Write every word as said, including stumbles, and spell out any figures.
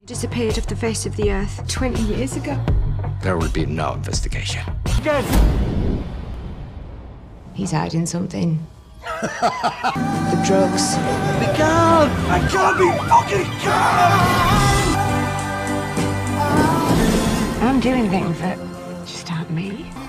Disappeared off the face of the earth twenty years ago. There will be no investigation. Yes. He's hiding something. The drugs. I can't! I can't be fucking can't! I'm doing things that just aren't me.